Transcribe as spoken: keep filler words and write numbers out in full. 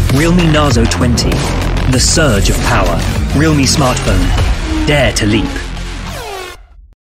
Realme Narzo twenty. The surge of power. Realme smartphone. Dare to leap.